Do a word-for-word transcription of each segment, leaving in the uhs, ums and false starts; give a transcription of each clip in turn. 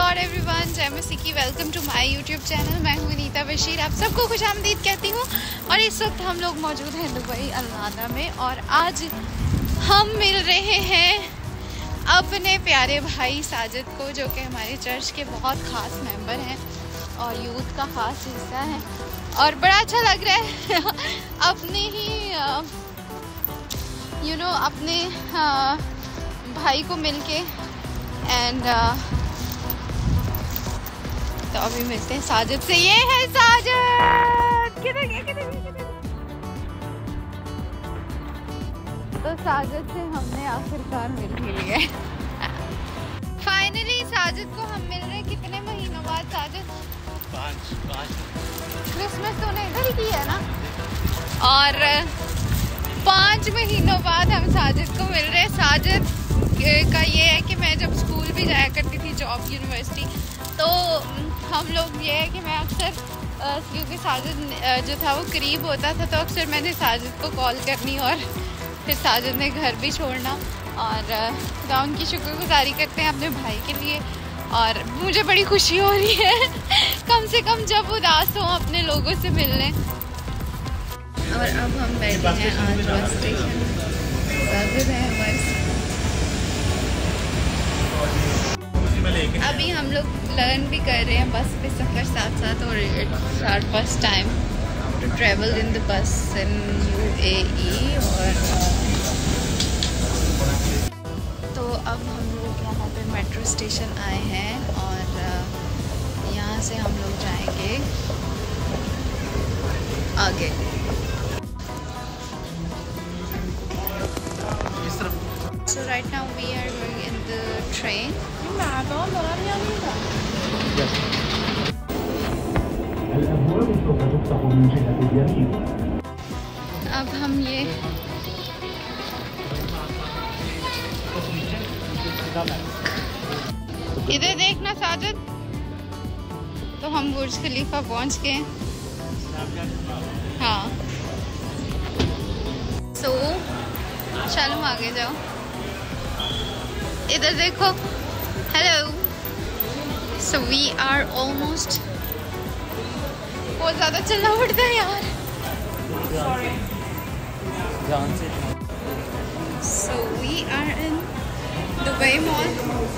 Lord everyone, जय मसीह की। Welcome to my YouTube channel. मैं हूँ नीता बशीर, आप सबको खुशामदीद कहती हूँ। और इस वक्त हम लोग मौजूद हैं दुबई अल्लादा में और आज हम मिल रहे हैं अपने प्यारे भाई साजिद को, जो कि हमारे चर्च के बहुत ख़ास मेंबर हैं और यूथ का ख़ास हिस्सा है। और बड़ा अच्छा लग रहा है अपने ही यू नो अपने आ, भाई को मिलके। एंड uh, तो अभी मिलते हैं साजिद से। ये है साजिद, किधर गया किधर गया? तो साजिद से हमने आखिरकार मिल ही लिया। फाइनली साजिद को हम मिल रहे हैं कितने महीनों बाद साजिद? पाँच पाँच क्रिसमस तो इधर ही की है ना। और पाँच महीनों बाद हम साजिद को मिल रहे हैं। साजिद का ये है कि मैं जब स्कूल भी जाया करती थी, जॉब यूनिवर्सिटी, तो हम लोग ये है कि मैं अक्सर क्योंकि साजिद जो था वो करीब होता था, तो अक्सर मैंने साजिद को कॉल करनी और फिर साजिद ने घर भी छोड़ना। और खुदा उनकी शुक्रगुजारी करते हैं अपने भाई के लिए। और मुझे बड़ी खुशी हो रही है कम से कम जब उदास हो अपने लोगों से मिलने। और अब हम बैठे हैं आज बस स्टेशन। साजिद है हमारे। अभी हम लोग लर्न भी कर रहे हैं बस पे सफ़र साथ साथ। और it's our first time to travel in the bus in UAE. और तो अब हम लोग यहाँ पे मेट्रो स्टेशन आए हैं और यहाँ से हम लोग जाएंगे आगे। So right now we are going in the train. अब हम ये इधर देखना साजिद। तो हम बुर्ज खलीफा पहुंच गए। हाँ, सो चलो आगे जाओ। इधर देखो। Hello. So we are almost. बहुत ज़्यादा चलना पड़ता है यार। So we are in Dubai mall.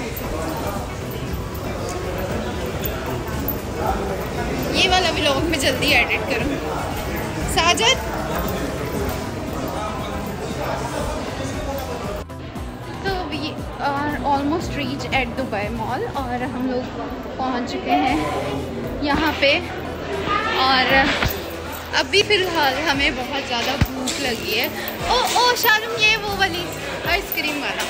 ये वाला व्लॉग में जल्दी एडिट करूँ। Sajid are almost reach at Dubai mall और हम लोग पहुंच चुके हैं यहाँ पे। और अभी फ़िलहाल हमें बहुत ज़्यादा भूख लगी है। ओ ओ शालूम, ये वो वाली आइसक्रीम वाला।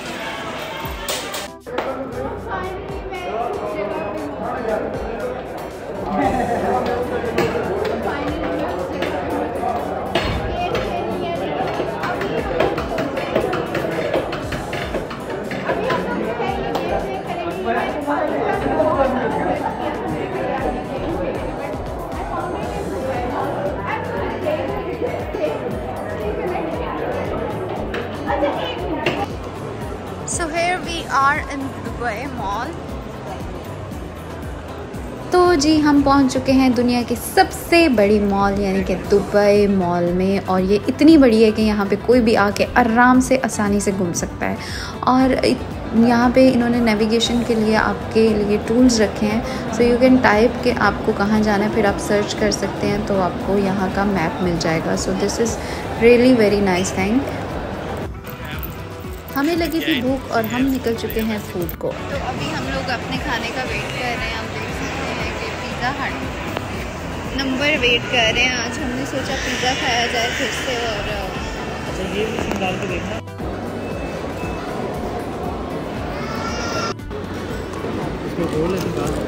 So here we are in Dubai Mall. तो जी हम पहुंच चुके हैं दुनिया की सबसे बड़ी मॉल यानी कि दुबई मॉल में। और ये इतनी बड़ी है कि यहाँ पे कोई भी आके आराम से आसानी से घूम सकता है। और यहाँ पे इन्होंने नेविगेशन के लिए आपके लिए टूल्स रखे हैं। सो यू कैन टाइप कि आपको कहाँ जाना है, फिर आप सर्च कर सकते हैं तो आपको यहाँ का मैप मिल जाएगा। So this is really very nice thing. हमें लगी थी भूख और हम निकल चुके हैं फूड को। तो अभी हम लोग अपने खाने का वेट कर रहे हैं। आप देख सकते हैं कि पिज़्ज़ा हट नंबर वेट कर रहे हैं। आज हमने सोचा पिज़्ज़ा खाया जाए फिर से। और अच्छा ये भी डाल के देखना। इसको रोल है।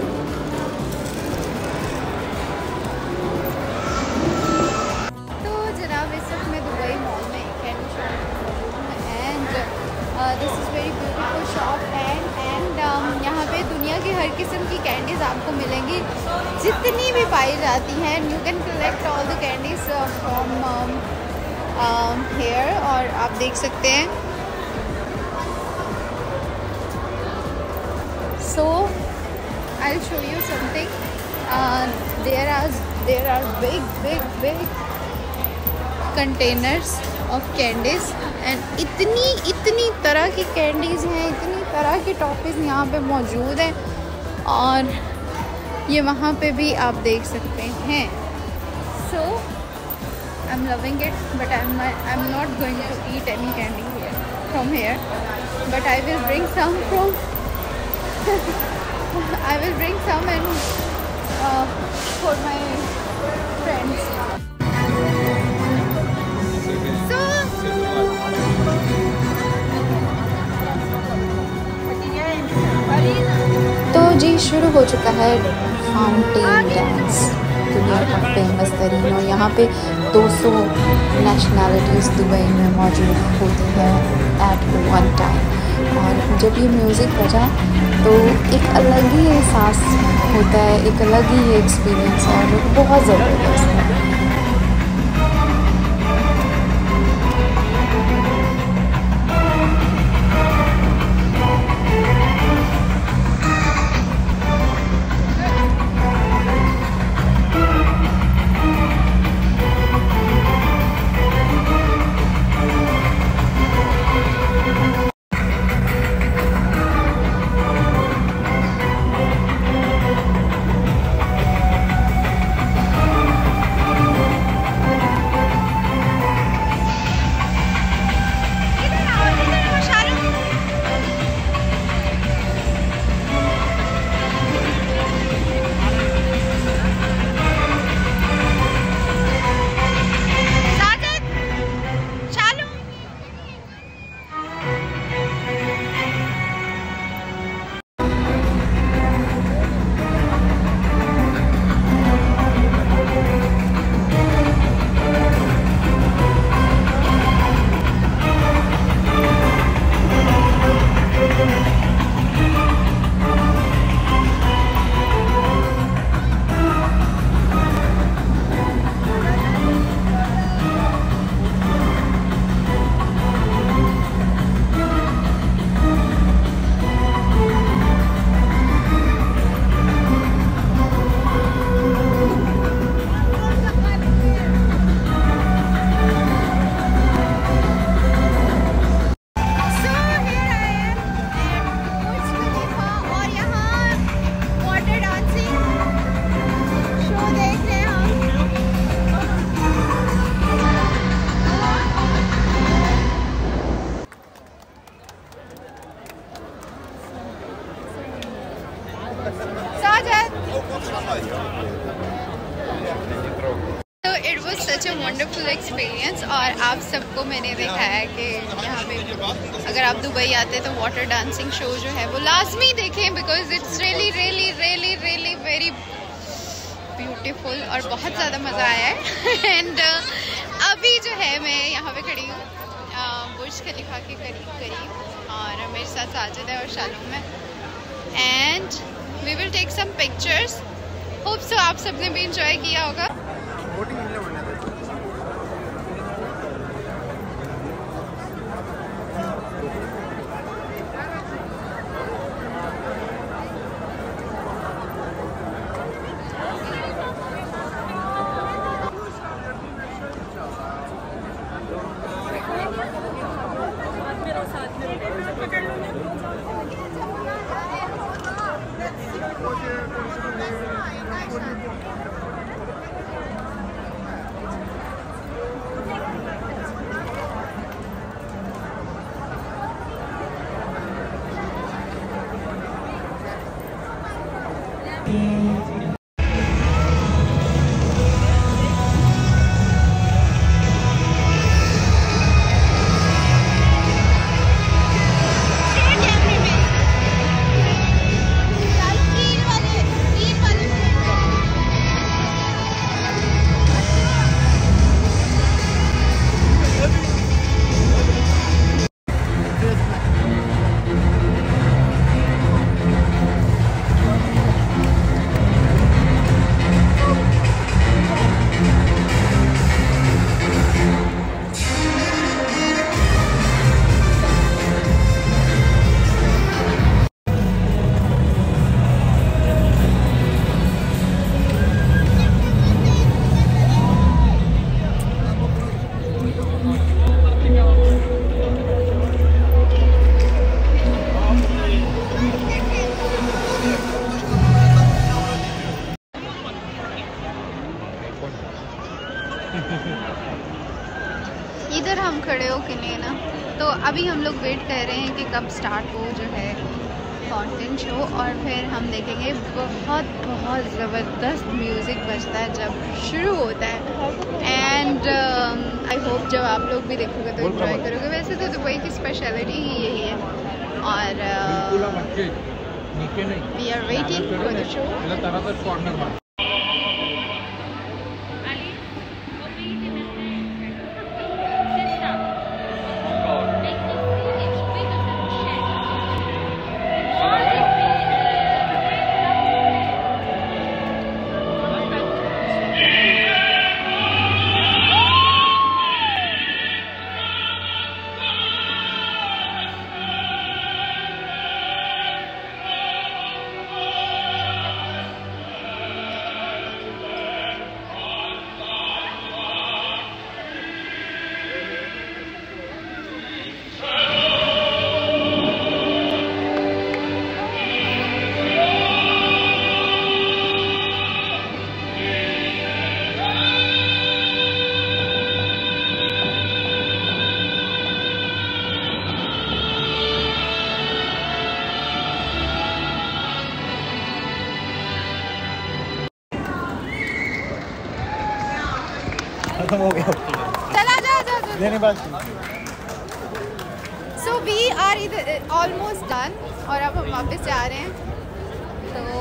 This is very beautiful shop and and यहाँ पे दुनिया की हर किस्म की कैंडीज़ आपको मिलेंगी, जितनी भी पाई जाती हैं। You can collect all the candies from here. और आप देख सकते हैं। सो I'll show you something. Uh, there are there are big big big containers of candies and इतनी इतनी तरह की कैंडीज़ हैं, इतनी तरह की टॉफ़ीज़ यहाँ पे मौजूद हैं और ये वहाँ पे भी आप देख सकते हैं. So I'm loving it, but I'm I'm not going to eat any candy here from here, but I will bring some from I will bring some and uh, for my friends. So तो जी शुरू हो चुका है fountain dance, दुनिया का famous तरीन. और यहाँ पे दो सौ नेशनलिटीज़ दुबई में मौजूद होती हैं एट वन टाइम. और जब ये म्यूज़िक बजा तो एक अलग ही एहसास होता है, एक अलग ही एक्सपीरियंस है जो बहुत ज़बरदस्त है. तो it was such a wonderful experience. और आप सबको मैंने देखा है कि यहाँ पे अगर आप दुबई आते तो वाटर डांसिंग शो जो है वो लाजमी देखें, because it's really really really really very beautiful और बहुत ज़्यादा मज़ा आया है. एंड uh, अभी जो है मैं यहाँ पे खड़ी हूँ बुर्ज खलीफा के करीब करीब और मेरे साथ साजिद है और शालूम है. And we will take some pictures. Hope so आप सबने भी इंजॉय किया होगा. खड़े हो कि नहीं ना। तो अभी हम लोग वेट कर रहे हैं कि कब स्टार्ट हो जो है फाउंटेन शो, और फिर हम देखेंगे। बहुत बहुत ज़बरदस्त म्यूज़िक बजता है जब शुरू होता है, एंड आई होप जब आप लोग भी देखोगे तो एंजॉय करोगे। वैसे तो दुबई की स्पेशलिटी ही यही है, और we are waiting for the show. खत्म हो गया। चला जा जा जा। लेने बाद so we are almost done, और अब हम वापस जा रहे हैं। तो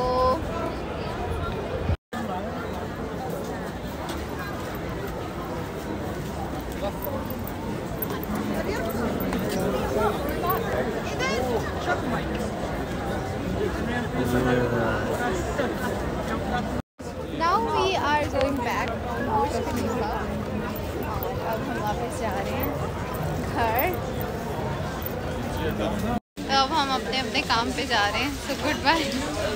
now we are going back from Burj Khalifa, और अब हम वापस जा रहे हैं घर। तो अब हम अपने अपने काम पे जा रहे हैं। So good bye.